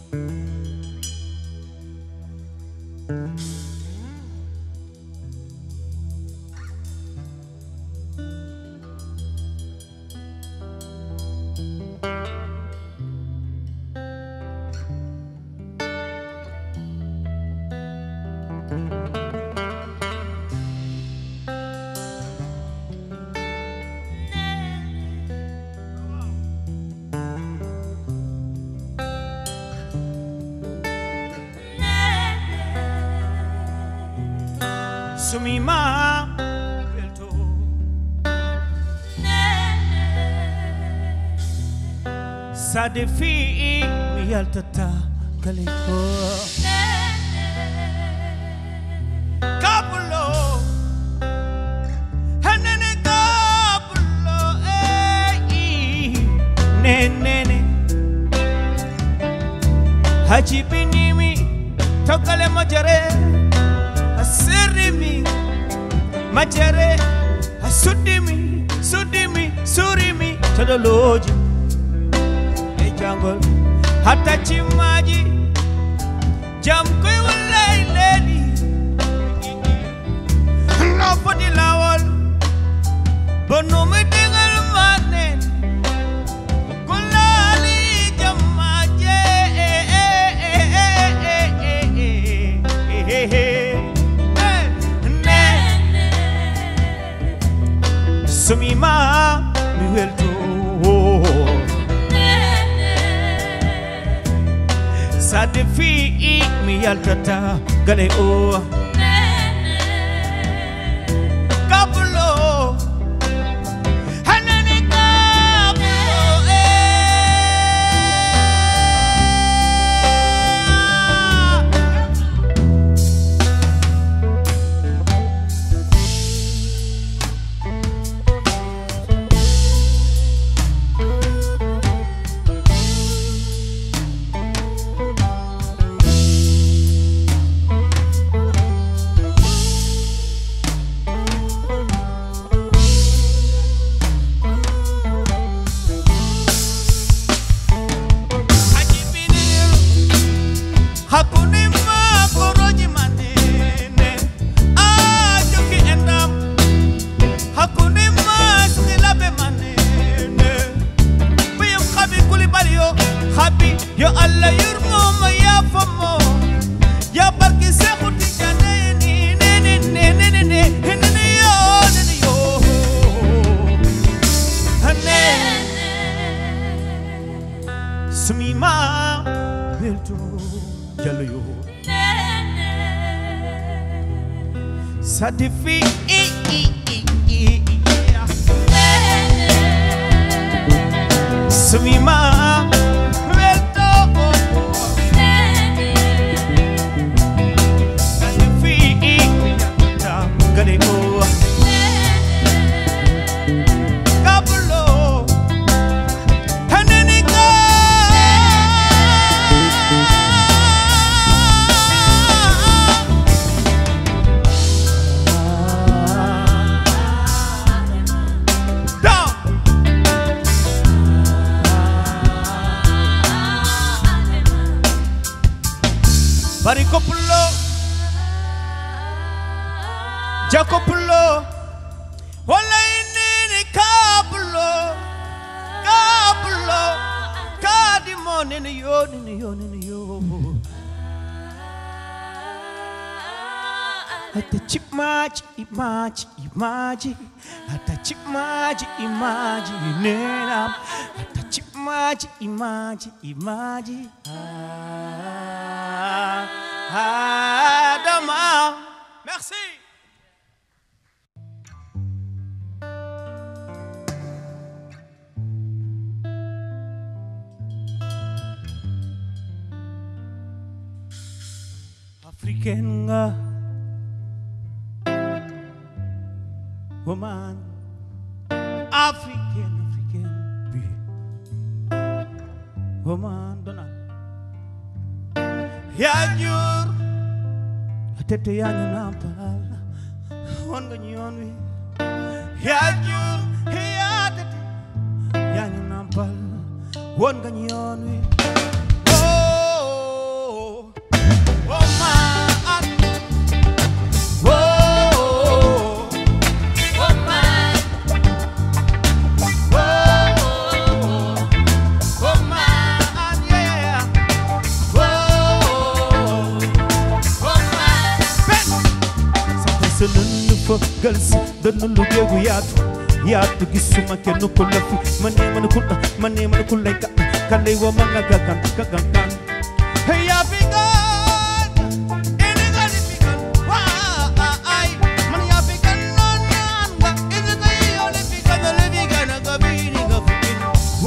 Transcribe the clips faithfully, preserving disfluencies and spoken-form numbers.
Sumima belto sa defi mi yaltata kaliko kabulo hanene kabulo eh ne ne ne haji binimi tokale majare asirimi majare asudimi sudimi surimi tadoloji e jangol hatta chimaji jam koy wallahi lady no fodi lawol bono me dengal manen kolali jamaje Sumima mi welto sa defi mi yaltata gale o kabulo hanane kabulo Yo Allah yurmo ma ya famo ya barki se khuti jane ni ne ne ne ne ne ne ne yo ne yo hane Sumima belto jalo yo sa defi i i i Sumima Barikopulo Jacopulo wala inini kapulo kapulo kadimo nene yo nene yo nene yo Hata chipmaji imaji imaji Hata chipmaji imaji nena Hata chipmaji imaji imaji Ah Ah demain Merci. African woman, African, African woman, Donald. Yanyur, atete yanyu nampal, wanga nyonwi. Yanyur, atete yanyu nampal, wanga nyonwi. Oh. sa nënd fa gël si dënn lu géegu yaatu yaatu gisuma kenn ku la fi ma ne ma ne ku la ma ne ma ne ku lay ka kan lay wa ma nga gagan gagan kan hey yaa fi gan ini nga di fi gan waa ay man yaa fi gan noon naan nga ini nga yoo le fi gan le fi gan nga bi ni nga fi gan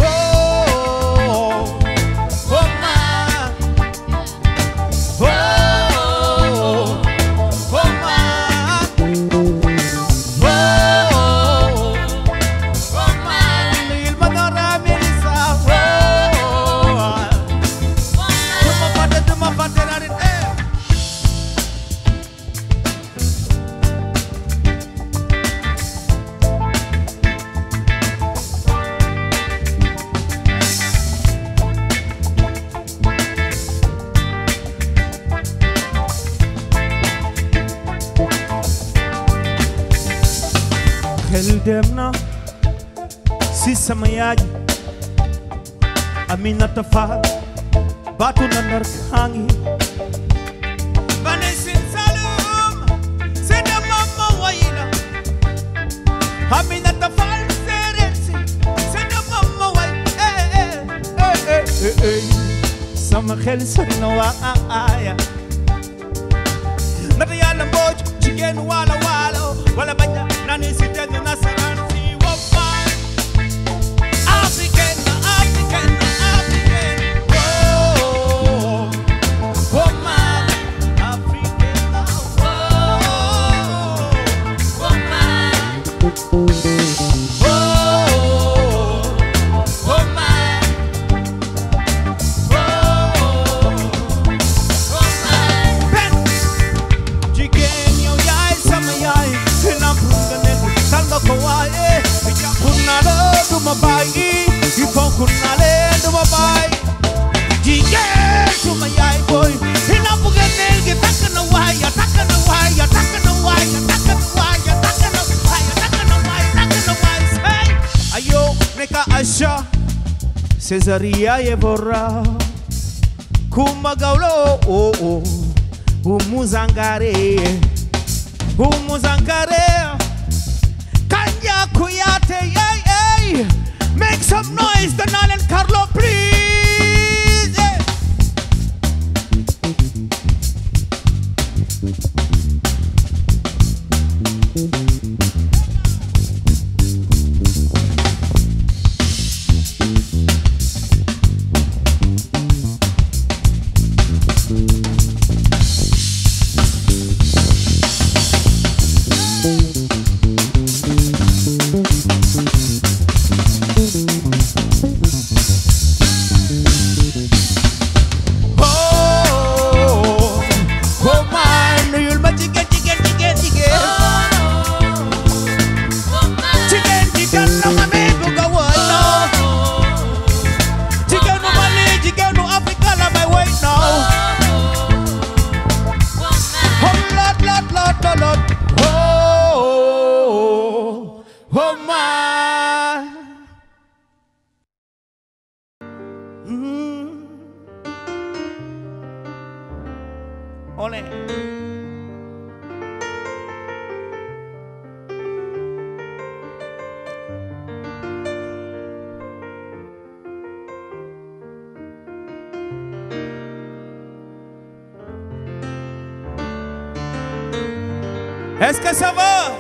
woo oh ma woo oh ma xel dem na si sama yaay Aminata Fall baatu na ndar kangi bane sin Saloum c'est de mama wayla Aminata Fall séeréer si c'est de mama way eh eh eh eh sama xel sori na waaya nata yàlla mbooj jigéen wala wala wala baña nani si tenn nasaraan si woppaay Africaine Africaine Africaine oh oh man Africaine oh oh man oh oh man oh oh man ben jigéen yow yaay sama yaay Salga ko waaye jàppul naa la duma bàyyi il faut que naa leen duma bàyyi jigéen suma yaay booy ina bëgg neel gi takk na waaya takk na waaya takk na waaya takk na waaya takk na waaya takk na waaya takk na waaya say ayo neka Asha Cesaria Yebora Kumba Gawlo oh oh Umuzangare Umuzangare Kuyate, yay, yay. Make some noise, Donald and Carlo, please. Yeah. Ole. Est-ce que ça va?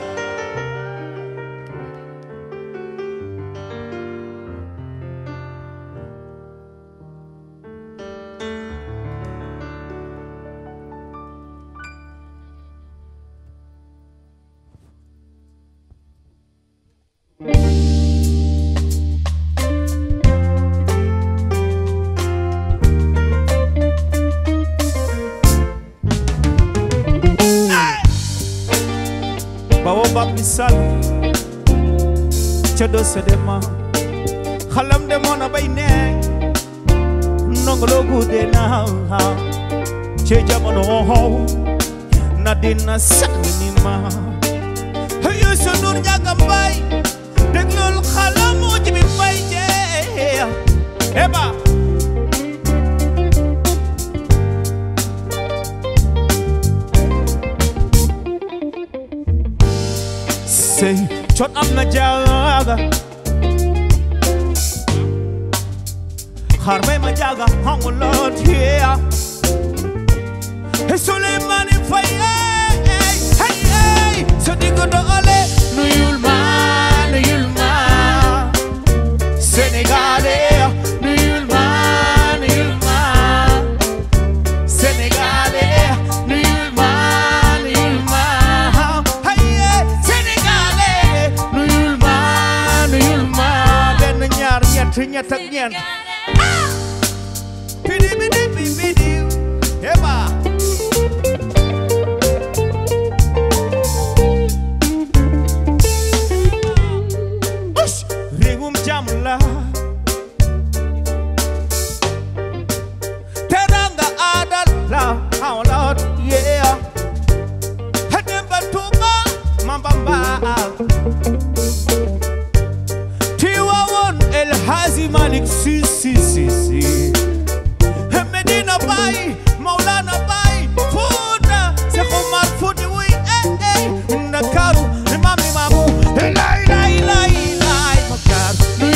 Misal ca do sedema xalam de mona bay ne nongolo gude na ha ci jamono ho na dina sanima hayo sonur jaga bay deglul xalamu ci bi fay je eba say chot am na jaaga xar may ma jaaga hangulot here Souleymane Faye hey hey so digo doole nuyul ma nuyul ma Sénégalais nuyul ma nuyul ma Sénégalais nuyul ma nuyul ma hey Sénégalais nuyul ma nuyul ma benn ñaar ñett ñett ak ñeent bidi bidi bidi eba Jamla Teranga adala how loud yeah Hademba tuba mambamba Tiwa won El Hazi Malik si si si si Medina Bay Maulana Bay Fuda Sheikh Omar Fudi wi eh eh Ndakaru Mami mamu Elai lai lai lai Makar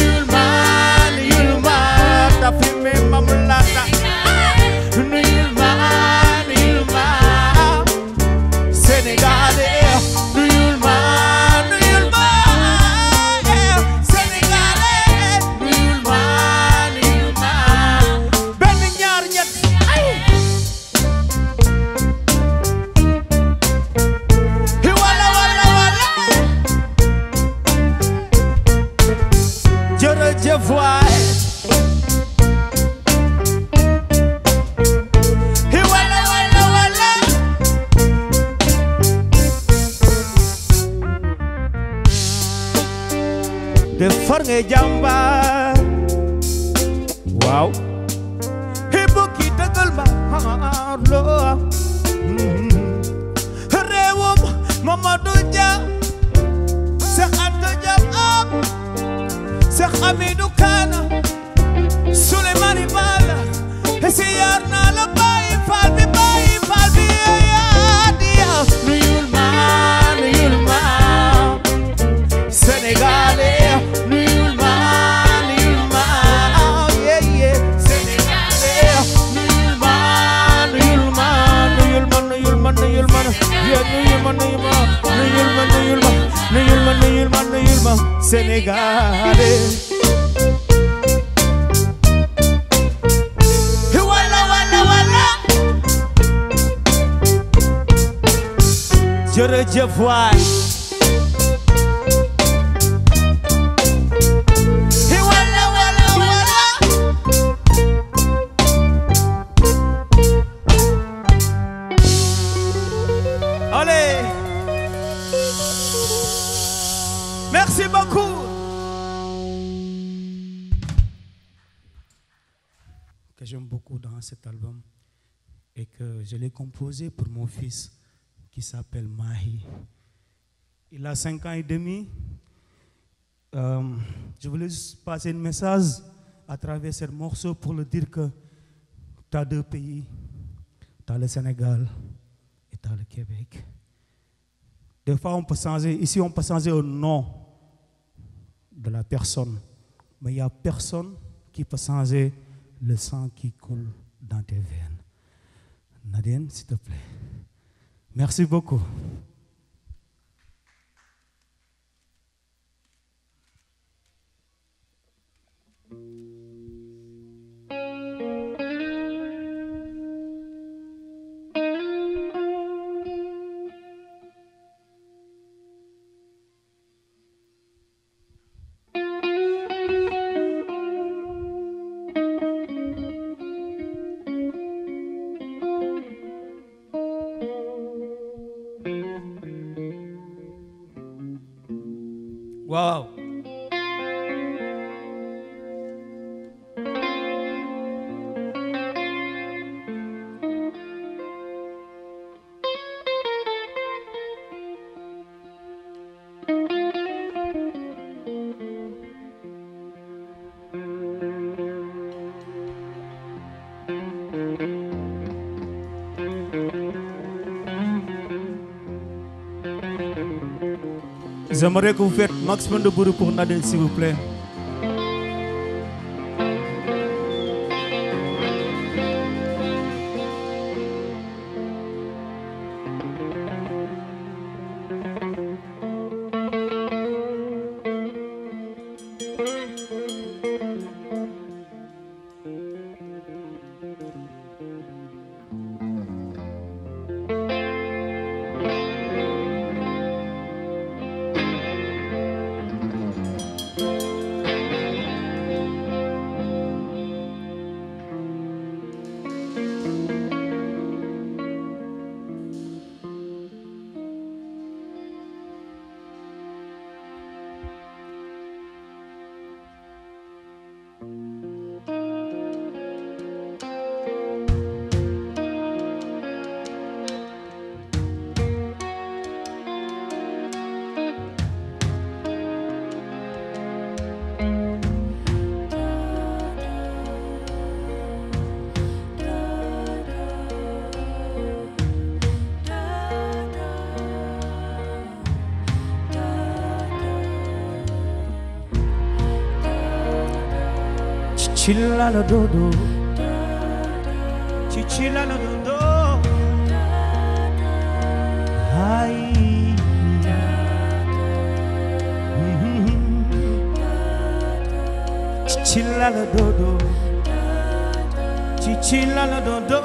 de farnge jamba wow hibuki tegal ma harlo rewum Mamadou Dia Cheikh Anta Diop Cheikh Amidou Kana Souleymane Bala siyar na la bay fal bi bay fal bi ya dia nuyul ma nuyul ma Sénégalais nuyul ma nuyul ma yeah yeah Sénégalais nuyul ma nuyul ma nuyul ma nuyul ma nuyul ma yeah nuyul ma nuyul ma nuyul ma nuyul ma nuyul ma nuyul ma nuyul ma Sénégalais jërëjëf waay wala wala wala allez merci beaucoup que j'aime beaucoup dans cet album et que je l'ai composé pour mon fils qui s'appelle Mahi. Il a cinq ans et demi. Euh, je voulais juste passer un message à travers ce morceau pour le dire que tu as deux pays. Tu as le Sénégal et tu as le Québec. Des fois, on peut changer, ici, on peut changer le nom de la personne. Mais il n'y a personne qui peut changer le sang qui coule dans tes veines. Nadine, s'il te plaît. Merci beaucoup. Wow. J'aimerais que vous faites maximum de bruit pour Nadine, s'il vous plaît. Chilla la dodo, chichilla la dodo, hi. Chichilla la dodo, chichilla la dodo,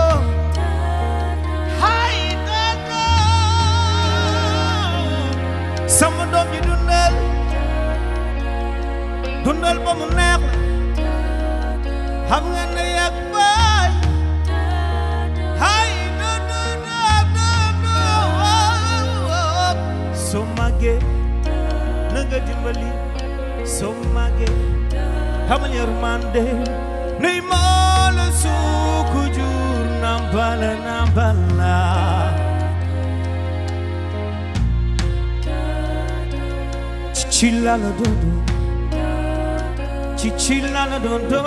hi dodo. Sama doom yi dundal, dundal ba mu neex. Xam nga ne yàgg baay hay do do do do soo màggee na nga dimbali soo màggee xamal yërmande nuy moo la suuku jur nambala nambala ci la la do do ci la la do do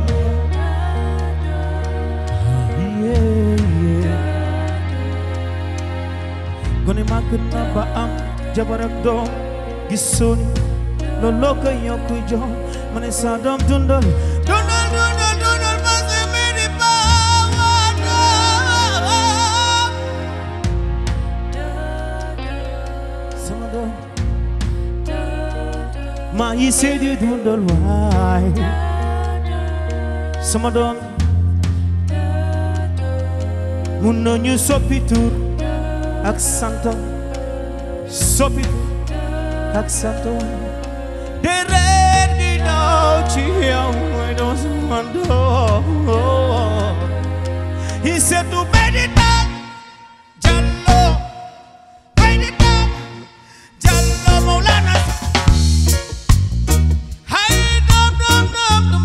gone màgg na ba am jabar ak doom gisoon looloo ko yokku jom ma ne sa doom dundal dundal dundal dundal ba se meni bawa doom sama doom maa yi seedi dundal waay sama doom mun nañu soppi tur ak santo soppi ak santo deret gi daw ci yow mooy doon sama doom yi seetu bedita jallo bedita jallo Mawlana hay dom dom dom dom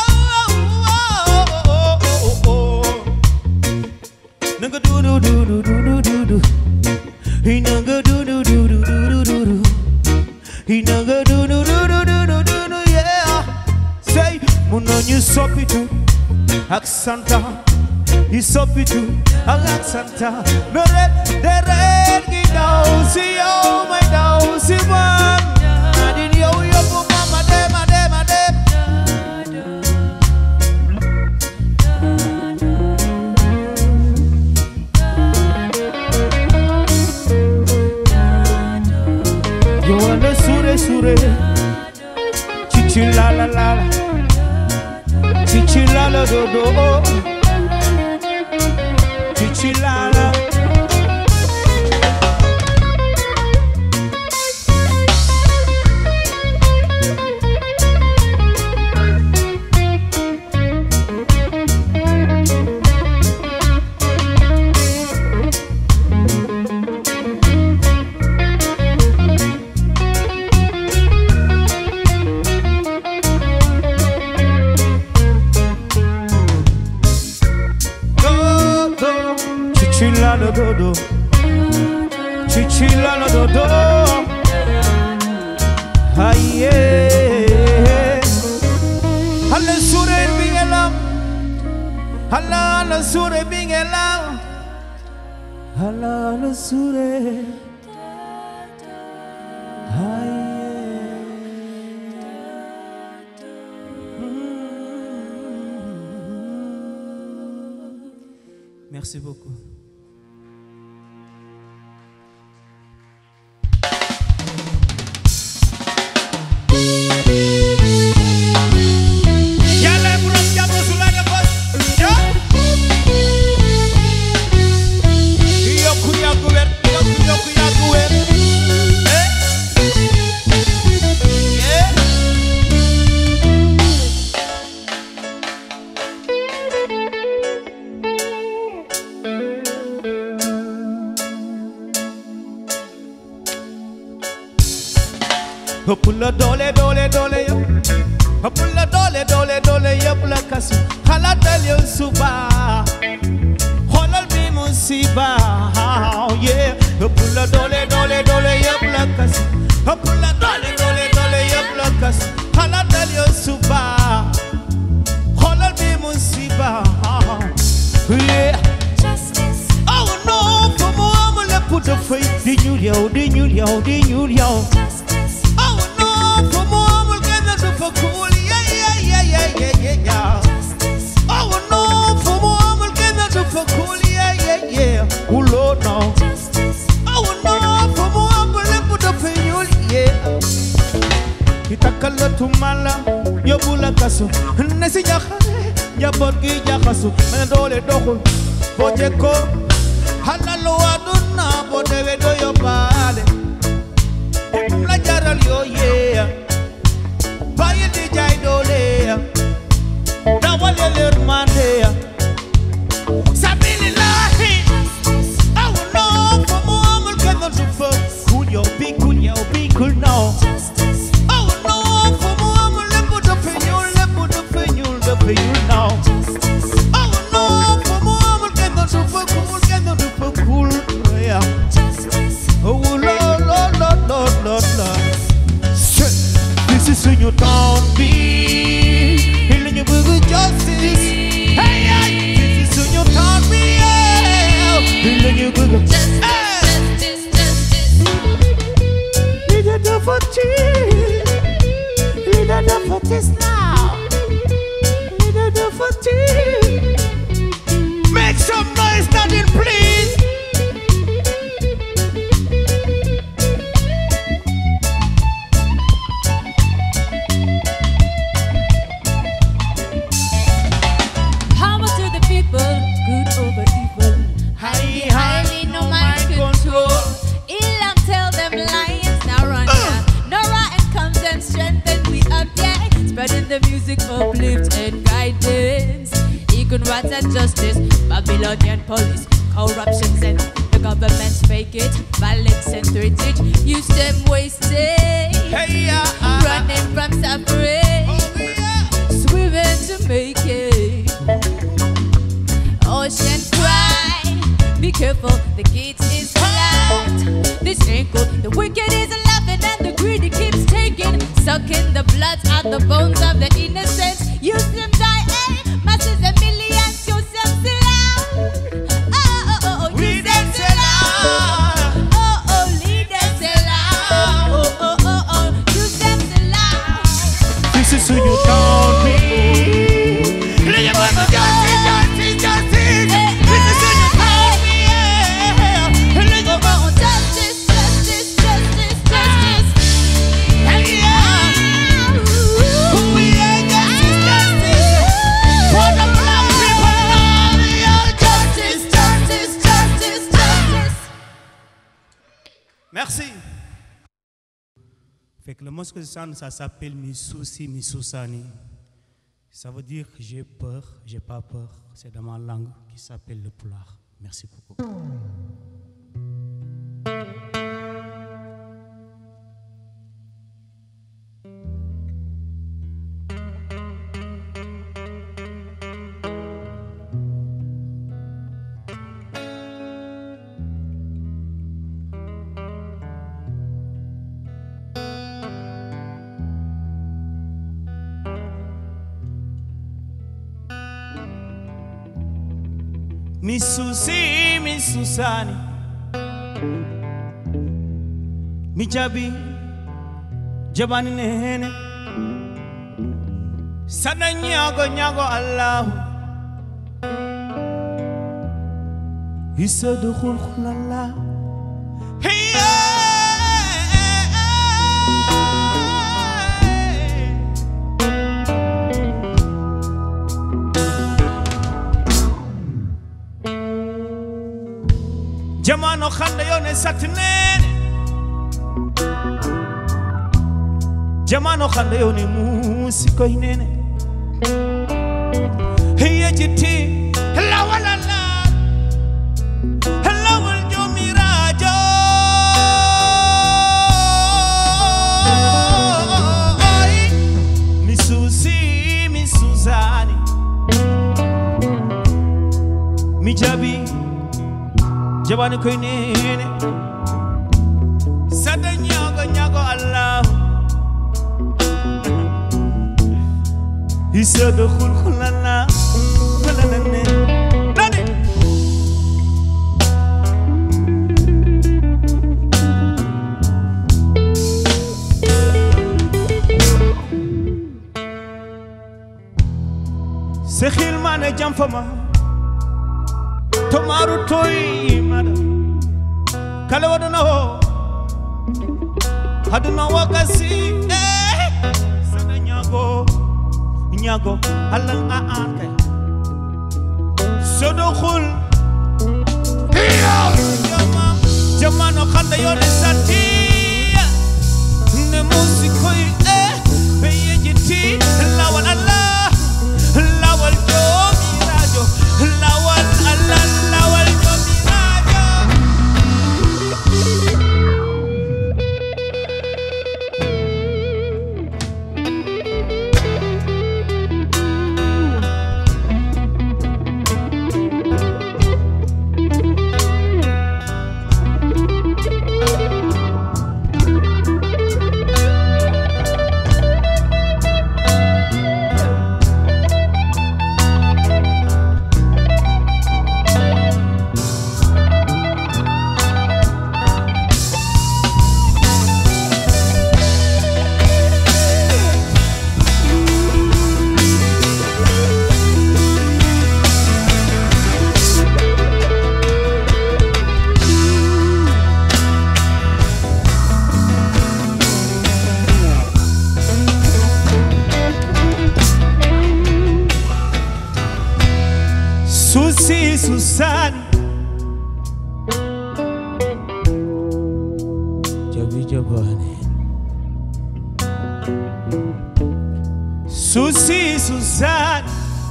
dom nanga du du du du du du du he nanga do do do do do do do he nanga do do do do do do do do yeah say muno ñu soppitu ak santa yi soppitu ak santa mere deret gi daw si yow may daw si man adin yow yóbbu ma ma dem ma dem ma dem sure sure chichi la la la chichi la la do do chichi la la la do do chichi la la do do haye hala sure bingela hala hala sure bingela hala hala sure Merci beaucoup. Pulla dole dole dole yo, pulla dole dole dole yo pulla kasu, hala dalyo suba, holal bi musiba, yeah. Pulla dole dole dole yo pulla kasu, pulla dole dole dole yo pulla kasu, hala dalyo suba, holal bi musiba, yeah. Justice. Oh no, for more le put the face, di new yo, di new yo, di new yo. For cool, yeah, yeah, yeah, yeah, yeah, yeah, yeah. Justice. Oh no, for more, we'll get that for cool, yeah, yeah, yeah. Oh Lord, no. Justice. Oh no, for more, we'll put up in you, yeah. Itakala tumala, yobula kaso. Nesi yakare, yaborgi yakaso. Mendole doko, bojeko. Halalo aduna, bodewe do yobale. La jaral yo, yeah. Baye di jay dole da wale ler mande sabilillahi oh no for more can not for cool yo be cool yo be cool now oh no for more le put up in you le put up in you le put you now oh no for more can not for cool can not for cool yeah oh lord lord lord lord lord this is when you don't be in your boogie justice. Hey, hey, this is when you don't be in your boogie justice. Justice, justice. Need a do for tea. Need a do for this now. Need a do for tea. Make some noise, nothing, please. Spreading the music, uplift and guidance. Equal rights and justice. Babylonian police, corruptions and the governments fake it. Violence and threat it. Use them wasted. Hey, yeah, uh, running from suffering. oh, yeah. Swimming to make it. Ocean cry. Be careful, the gate is locked. This ain't good. The wicked is laughing and the greedy keeps taking. Sucking the blood out the bones of the innocent. Use them die, eh? Masses and millions, use them still. Oh, oh, oh, oh, use them still. Oh, oh, lead them still. Oh, oh, oh, oh, use them still. This is when you don't be. Let your mother justice, justice, justice. This is when you don't be. Let your mother Justice, justice, justice, justice. hey, yeah. Who we are, justice, justice. For the black people, now we are justice, justice, justice, justice. Merci. Fait que le mot que ça, ça s'appelle Misusi Misusani. Ça veut dire que j'ai peur, j'ai pas peur. C'est dans ma langue qui s'appelle le pulaar. Merci beaucoup. Misusi Misusani Mijabi Jabani nene Sana nyago nyago Allah il se déroule, la la. Hey, jamano khande yone satnene, jamano khande yone musiko inene. Hey jiti la wala la, la wal jomirajo. Mi susi mi Suzani, mi jabi jabani koy nene. Sada nyago nyago Allah. Il se déroule, la la, la la la la. Sekhil mane jamfama, tomaru toy mada. Kala wadana ho, haduna wakasi, eh, sada nyago. Nyago halang aake sodokhul jama jamano khanda yone sati ne musiko e beye jiti lawal Allah lawal jomirajo lawal Allah lawal jomirajo. Susi Susani Jabi Jabani Susi Susani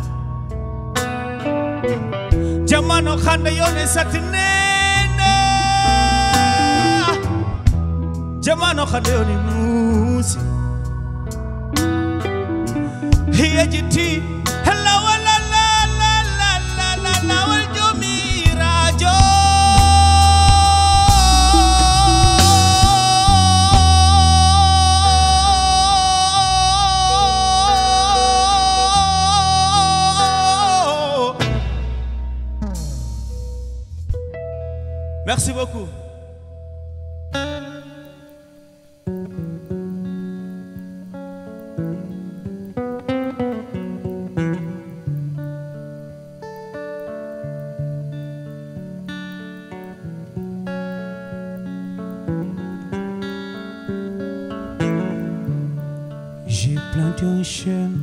jamano khanda yone satnene jamano khanda yone musi hiya jiti hello la la la la la la la wal jomirajo. Merci beaucoup. J'ai planté un chêne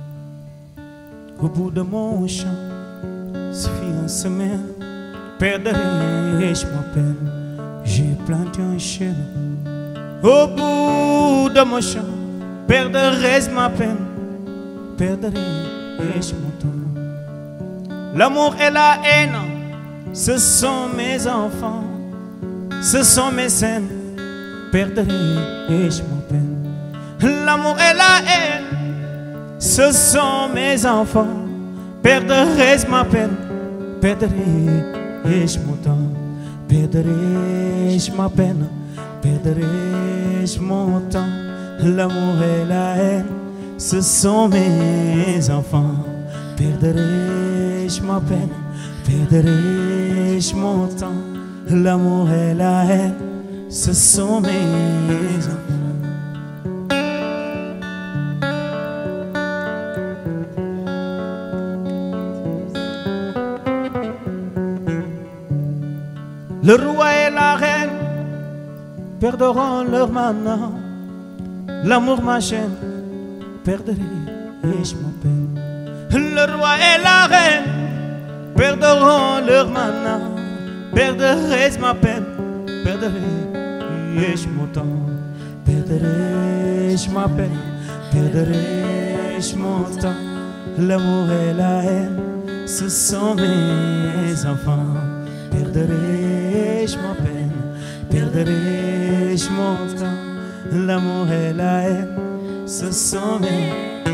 au bout de mon champ, ça fait une semaine. Perdrai-je ma peine? J'ai planté un chêne au bout de mon champ. Perdrai-je ma peine? Perdrai-je mon temps? L'amour et la haine, ce sont mes enfants, ce sont mes scènes. Perdrai-je ma peine? L'amour et la haine, ce sont mes enfants. Perdrai-je ma peine? Perdrai-je mon temps? Perdrai-je ma peine? Perdrai-je mon temps? L'amour et la haine, ce sont mes enfants. Perdrai-je ma peine? Perdrai-je mon temps? L'amour et la haine, ce sont mes enfants. Le roi et la reine perdront leur maman. L'amour ma chaîne perdrai-je mon peine. Le roi et la reine perdront leur maman. Perdrai-je ma peine, perdrai-je mon temps. Perdrai-je ma peine, perdrai-je mon temps. L'amour et la haine, ce sont mes enfants. Perdrai-je ma peine, perdrai-je mon temps. L'amour et la haine, ce sont mes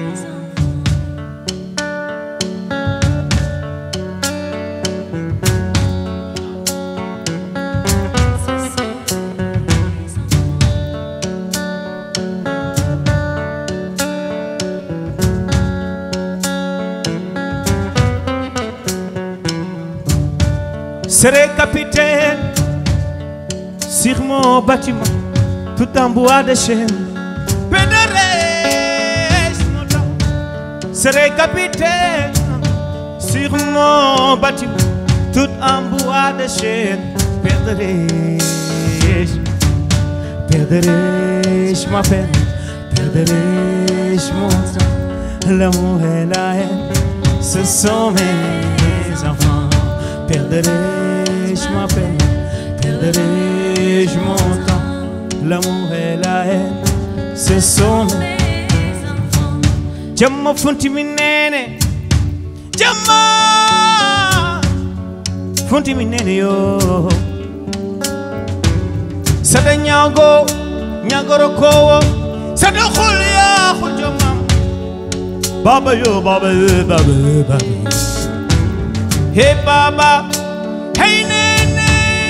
serai capitaine sur mon bâtiment, tout en bois de chêne. Perdrai-je mon temps. Serai capitaine sur mon bâtiment, tout en bois de chêne. Perdrai-je, perdrai-je ma peine, perdrai-je mon temps. L'amour et la haine, ce sont mes enfants. Perdrai-je ma peine, perdrai-je mon temps. L'amour et la haine, ce sont mes enfants. Jamma funti minene, jamma funti minene yo. Sada nyago, nyagoro kowo, sada khulya khujamam. Baba yo, baba yo, baba yo, baba yo. Hey Baba, hey Nene.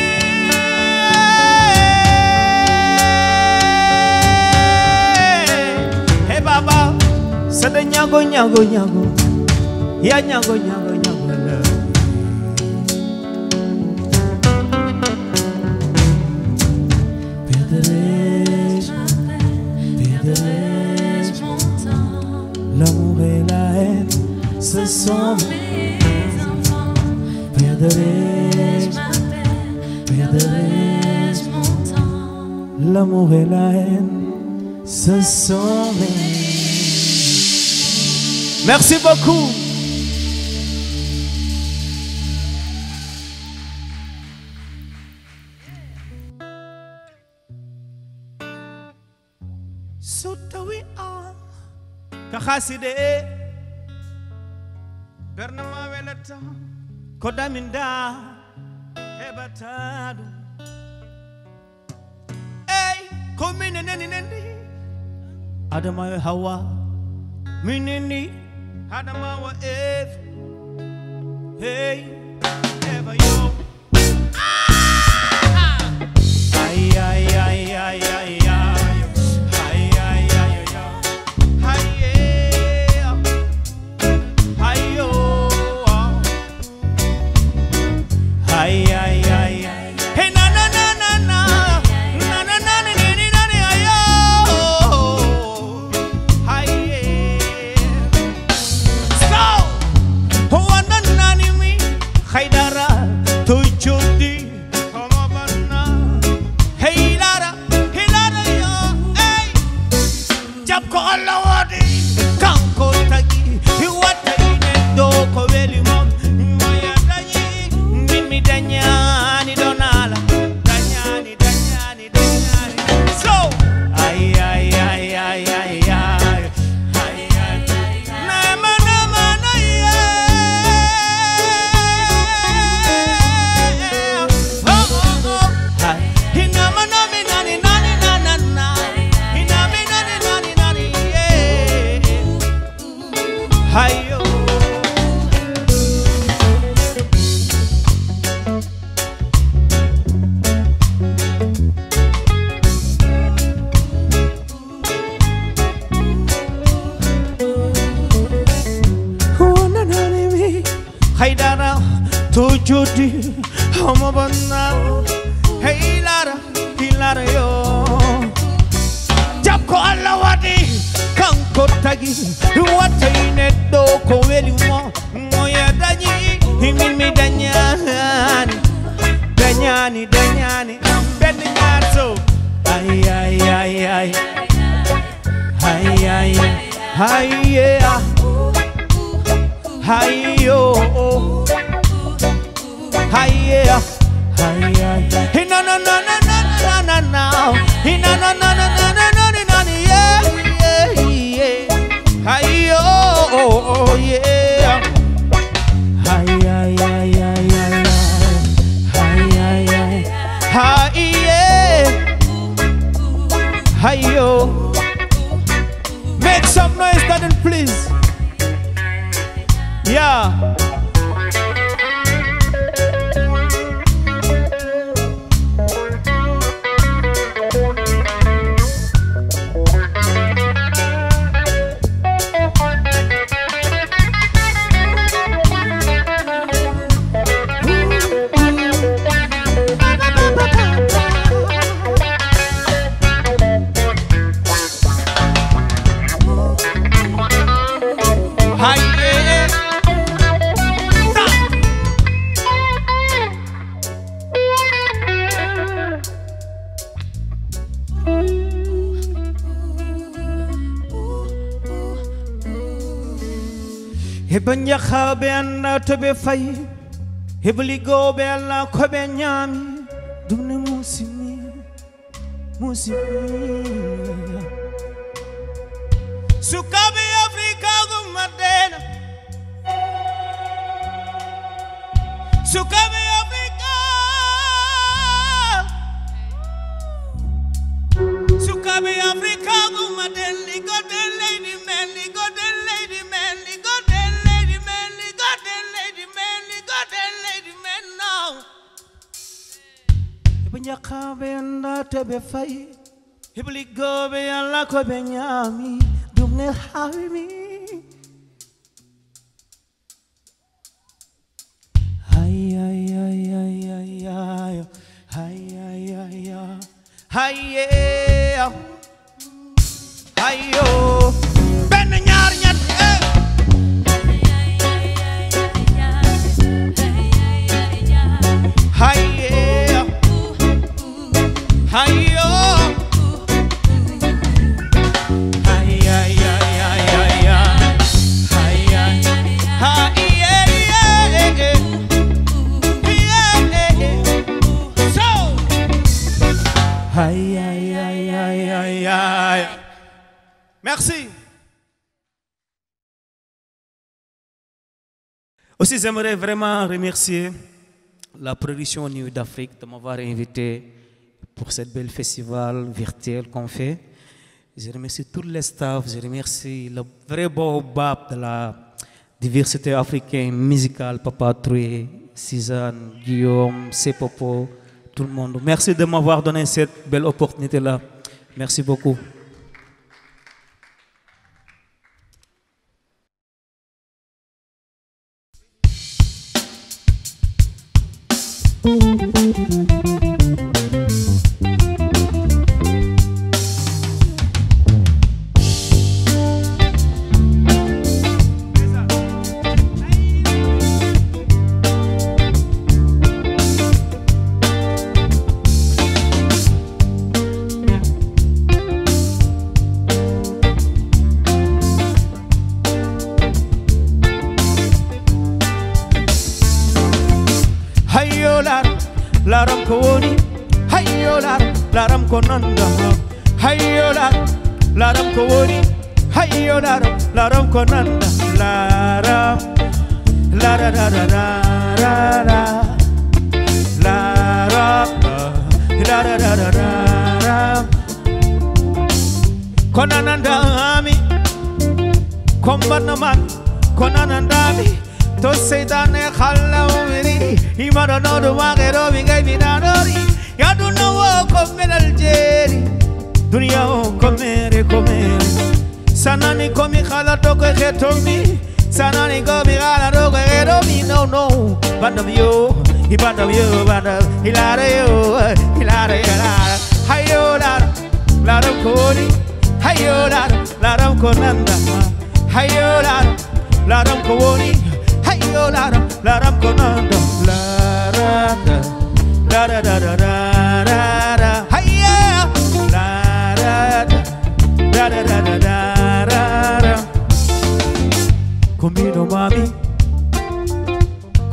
Hey Baba, sada nyago nyago nyago, ya nyago nyago nyago la. Perdrai-je, perdrai-je mon temps. L'amour et la haine, ce sont mes enfants. Perdrai-je ma peine, perdrai-je mon temps. L'amour et la haine, ce sont mes... Merci beaucoup. Sotawi a kakhaside bernama welata kodaminda hebatadu ey komine neni neni adama hawa minini adama wa ef hey ever yo ay ay ay ay ay ay ay ay ay hey na na na na na na na na na ni na ni ayo ay so ho na na ni mi khaydara to jodi kama banna hey lara hey lara yo ay jab ko Allah wadi kanko tagi wata ine do ko weli mom Danyani donala, danyani, danyani, danyani. So, ay ay ay ay ay ay, ay ay. Nama nama na yeah. Oh oh oh. Hinama nami nani nani nani nani. Hinami nani nani nani yeah. Hayo. Haydara to jodi hama banna hey lara hilara yo jab ko Allah wadi kanko tagi wata ine do ko weli mo moya dañi himin mi dañani dañani ay, ay, ay. Ay, ay, ay, yeah. Ay, yo. Ay, yeah. Ay, ay. Hey, no, no, no, no, no, no, no, no. Hey, no, no, no, no, no, no, no, no, no, yeah, yeah, yeah. Ay, yo, oh, yeah. Ay, ay, ay, ay, ay, ay, ay, ay, ay, yeah. Ay, yo. Make some noise, Daniel, please. Yeah. Hebanya khabe anna tobe fay hebli gobe alla kobe nyami dumne musimi musimi sukabe Afrika gumadena sukabe Afrika sukabe Afrika gumadena ligo de lady man ligo de lady man ligo Nyakabe anda tebe fay hebli gobe alla ko be nyami dumne hawimi ay ay ay ay ay ay ay ay ay ay ay yo ben ñaar ñet ay Hi-yo. Hi, hi, hi, hi, hi, hi. Hi, hi, hi, yeah, yeah, yeah. Yeah, yeah. So. Hi, hi, hi, hi, hi, hi. Merci. Aussi, j'aimerais vraiment remercier la production Nuit d'Afrique de m'avoir invité pour cette belle festival virtuel qu'on fait. Je remercie tout le staff, je remercie le vrai baobab de la diversité africaine musicale, Papa Troué, Suzanne, Guillaume, Sepopo, tout le monde. Merci de m'avoir donné cette belle opportunité-là. Merci beaucoup. Laram koni, hayo laram konanda, hayo laram koni, hayo laram konanda, laram, la la la la la la, laram, la la la la la, konananda ami, kombanaman, konananda ami. To say that ne khalla umri imara no do magero bingai binarori ya do no ko menal jeri dunia ko mere ko mere sanani ko mi khala to ko khetomi sanani ko mi khala to ko khetomi no no bandam yo hi bandam yo bandam hilare yo hilare hilare hayo la la ram koni hayo la la ram konanda hayo la la ram koni hayo la la ram konanda la la la la la la la hayo la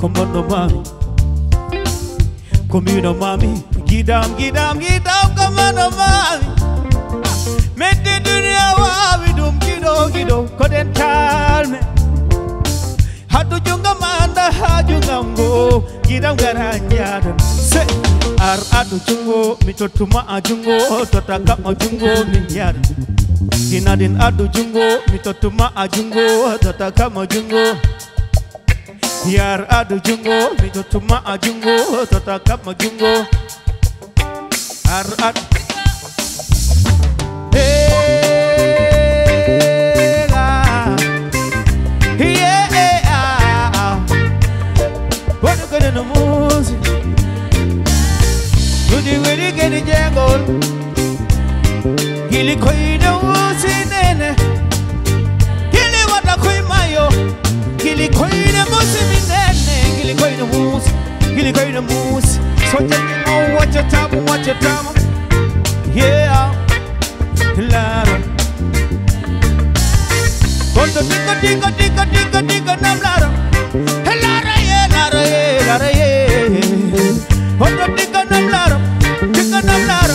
Commando mami, Communo mami, Gidam, Gidam, Gidam, Commando mami. Mette dunia wawi dum gido gido, koden calme. Hadu junga manda haju ngambo, Gidam garanya se. Ar adu jungo, mitotuma ajungo, totaka majungo minyar. Dinadin adu jungo, mitotuma ajungo, totaka majungo. Yar adu jungo, mitotuma ajungo, totaka majungo. Ar adu hey, ah, yeah, ah, what you gonna do, music? Woody woody get the jangle. Gilly koi no wusi nene. Gilly what a koi mayo. Gilly koi the musi mi nene. Gilly koi the wusi. Gilly koi the musi. So tell me now what your time, what your time. Yeah, Lara. Go to digga digga digga digga digga nam Lara. Lara yeah, Lara yeah, Lara yeah. Go to digga nam Lara. Digga nam Lara.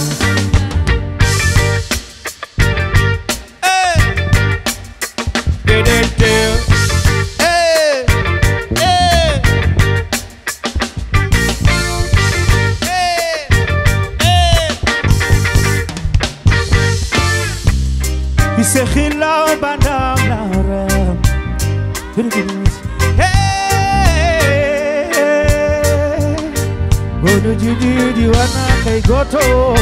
Hey, get it there. Hey, hey, hey, hey. He said he love bandam Lara. Hey, go to Jidi Diwana kay goto.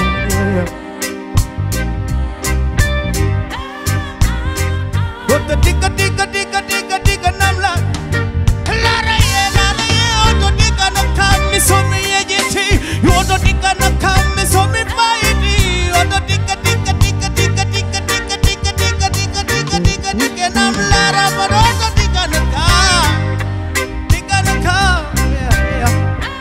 Go to digga digga digga digga digga namla. Lara ye Lara ye oto digga na kami so mi yejiti. Oto digga na kami so mi fighti. Oto digga digga digga digga digga digga digga digga digga digga digga digga namla Lara oto digga na kam. Digga na kam. Yeah yeah.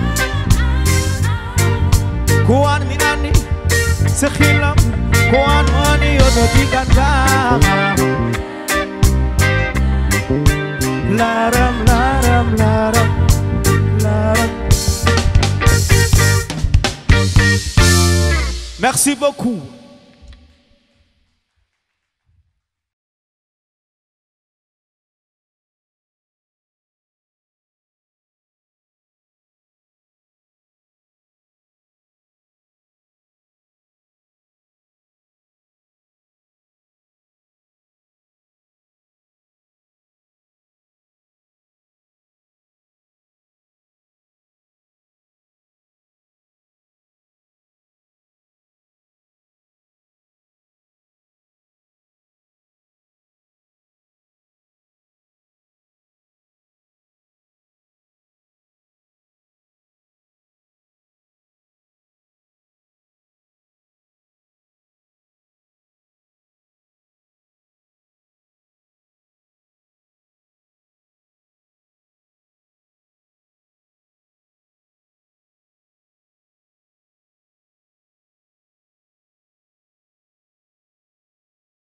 Kuan minani sekhilam kuan mani oto digga na. Laram, laram, laram, laram. Merci beaucoup.